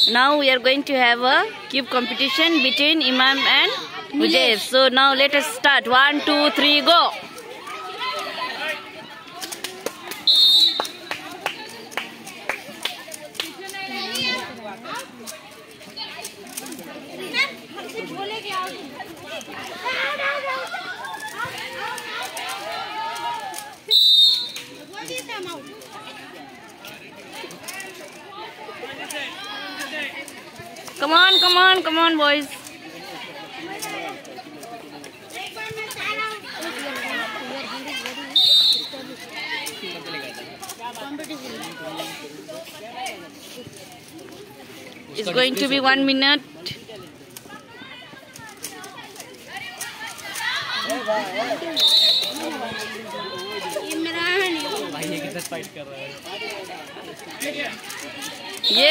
Now we are going to have a cube competition between Imran and Nitesh. So now let us start. 1, 2, 3, go. Come on, boys. It's going to be 1 minute. Imran भाई ये किधर fight कर रहा है